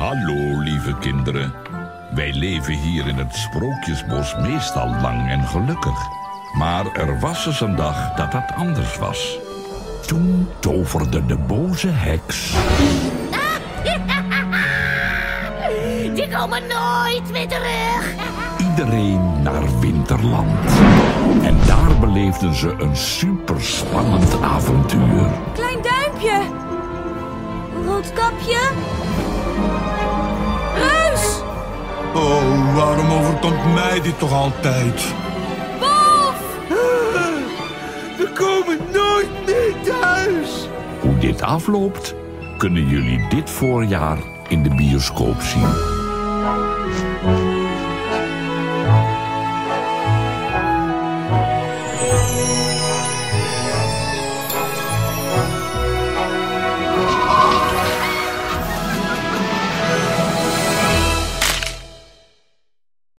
Hallo, lieve kinderen. Wij leven hier in het Sprookjesbos meestal lang en gelukkig. Maar er was eens een dag dat dat anders was. Toen toverde de boze heks... Die komen nooit meer terug. iedereen naar Winterland. En daar beleefden ze een superspannend avontuur. Klein duimpje. Roodkapje. Ruis. Oh, waarom overkomt mij dit toch altijd? Wolf. We komen nooit meer thuis. Hoe dit afloopt, kunnen jullie dit voorjaar in de bioscoop zien.